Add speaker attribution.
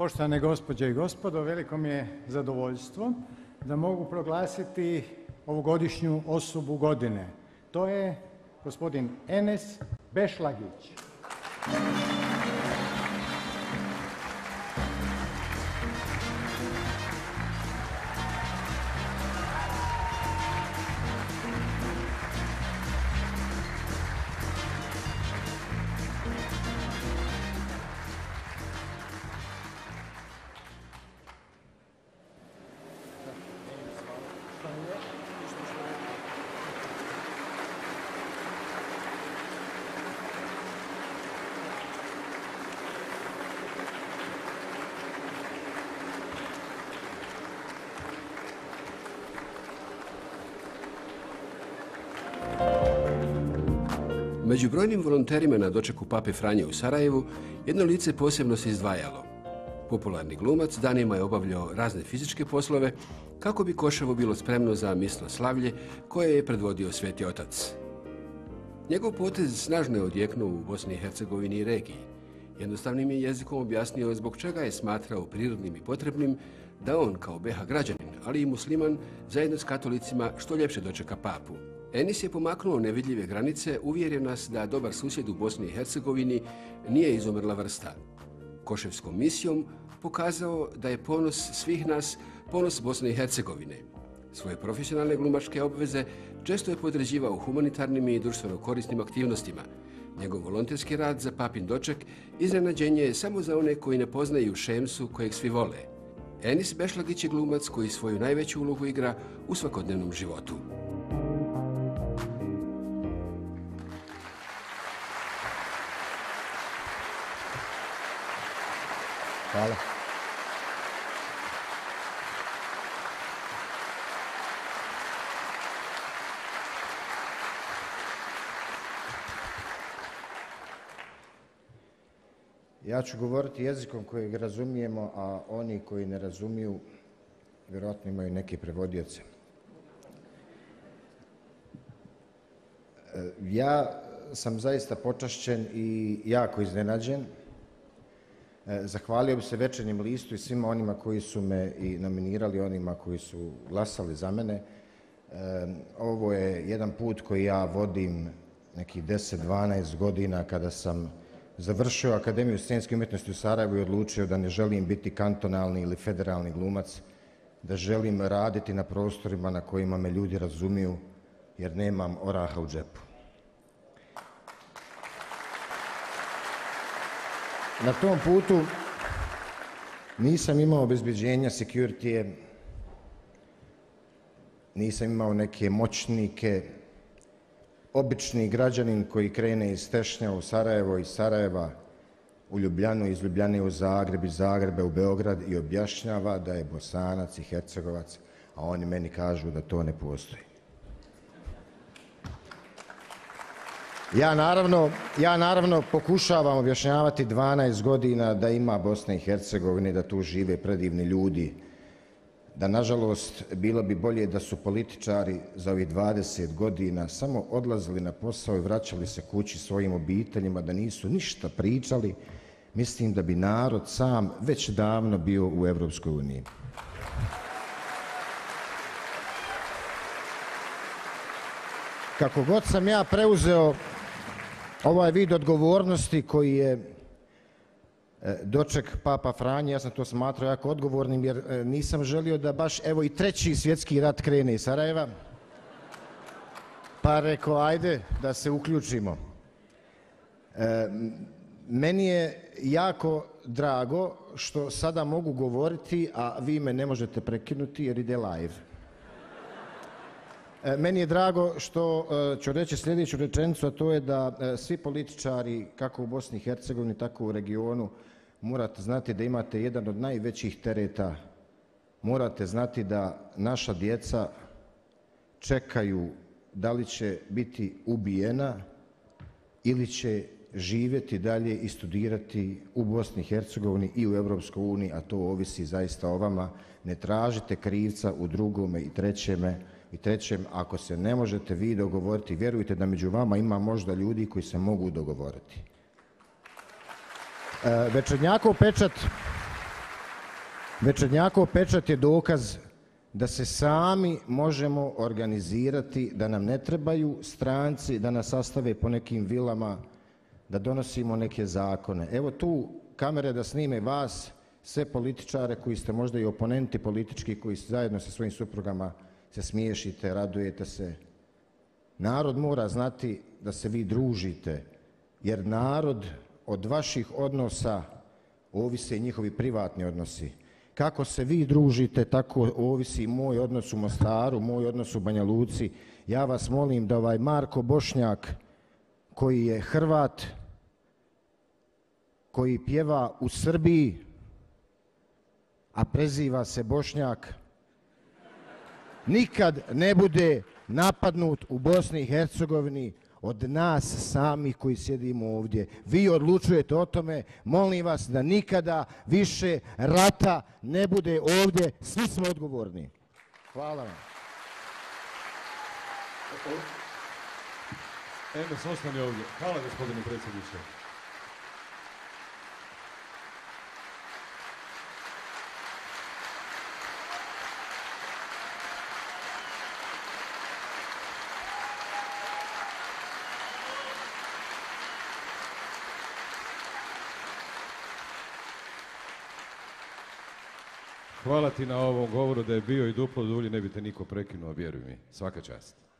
Speaker 1: Poštovane gospođe i gospodo, veliko mi je zadovoljstvo da mogu proglasiti ovogodišnju osobu godine. To je gospodin Enes Bešlagić.
Speaker 2: Među brojnim volonterima na dočeku Pape Franje u Sarajevu, jedno lice posebno se izdvajalo. Popularni glumac danima je obavljao razne fizičke poslove kako bi Koševo bilo spremno za misno slavlje koje je predvodio Sveti Otac. Njegov potez snažno je odjeknuo u Bosni i Hercegovini i regiji. Jednostavnim je jezikom objasnio zbog čega je smatrao prirodnim i potrebnim da on kao BiH građanin, ali i musliman, zajedno s katolicima što ljepše dočeka papu. Enis je pomaknuo nevidljive granice, uvjerio nas da dobar susjed u Bosni i Hercegovini nije izumrla vrsta. Koševskom misijom pokazao da je ponos svih nas ponos Bosne i Hercegovine. Svoje profesionalne glumačke obveze često je podređivao humanitarnim i društveno korisnim aktivnostima. Njegov volonterski rad za papin doček iznenađenje je samo za one koji ne poznaju Šemsu kojeg svi vole. Enis Bešlagić je glumac koji svoju najveću ulogu igra u svakodnevnom životu.
Speaker 1: Hvala.
Speaker 3: Ja ću govoriti jezikom kojeg razumijemo, a oni koji ne razumiju vjerojatno imaju neke prevodioce. Ja sam zaista počašćen i jako iznenađen. Zahvalio bi se Večernjem listu i svima onima koji su me i nominirali, onima koji su glasali za mene. Ovo je jedan put koji ja vodim nekih 10-12 godina kada sam završio Akademiju scenske umjetnosti u Sarajevu i odlučio da ne želim biti kantonalni ili federalni glumac, da želim raditi na prostorima na kojima me ljudi razumiju jer nemam oraha u džepu. Na tom putu nisam imao obezbeđenja, security, nisam imao neke moćnike, obični građanin koji krene iz Tešnja u Sarajevo, iz Sarajeva u Ljubljanu, iz Ljubljane u Zagreb, iz Zagreba u Beograd i objašnjava da je Bosanac i Hercegovac, a oni meni kažu da to ne postoji. Ja naravno pokušavam objašnjavati 12 godina da ima Bosne i Hercegovine, da tu žive predivni ljudi, da nažalost bilo bi bolje da su političari za ovih 20 godina samo odlazili na posao i vraćali se kući svojim obiteljima, da nisu ništa pričali, mislim da bi narod sam već davno bio u Evropskoj uniji. Kako god sam ja preuzeo ovaj vid odgovornosti koji je doček Papa Franje, ja sam to smatrao jako odgovornim jer nisam želio da baš evo i treći svjetski rat krene iz Sarajeva. Pa rekao ajde da se uključimo. Meni je jako drago što sada mogu govoriti, a vi me ne možete prekinuti jer ide live. Meni je drago što ću reći sljedeću rečenicu, a to je da svi političari, kako u Bosni i Hercegovini, tako u regionu, morate znati da imate jedan od najvećih tereta. Morate znati da naša djeca čekaju da li će biti ubijena ili će živjeti dalje i studirati u Bosni i Hercegovini i u Europskoj uniji, a to ovisi zaista o vama. Ne tražite krivca u drugome i trećem, ako se ne možete vi dogovoriti, vjerujte da među vama ima možda ljudi koji se mogu dogovoriti. Večernjakov pečat Večernjakov pečat je dokaz da se sami možemo organizirati, da nam ne trebaju stranci da nas sastave po nekim vilama, da donosimo neke zakone. Evo tu kamere da snime vas, sve političare koji ste možda i oponenti politički, koji zajedno sa svojim suprugama se smiješite, radujete se. Narod mora znati da se vi družite, jer narod od vaših odnosa ovise njihovi privatni odnosi. Kako se vi družite, tako ovisi moj odnos u Mostaru, moj odnos u Banja Luci. Ja vas molim da ovaj Marko Bošnjak, koji je Hrvat, koji pjeva u Srbiji, a preziva se Bošnjak, nikad ne bude napadnut u Bosni i Hercegovini od nas samih koji sjedimo ovdje. Vi odlučujete o tome, molim vas da nikada više rata ne bude ovdje, svi smo odgovorni. Hvala vam.
Speaker 4: Enes, ostani ovdje. Hvala gospodine predsjedniče. Hvala ti na ovom govoru, da je bio i duplo dulji ne bi te niko prekinuo, vjeruj mi. Svaka čast.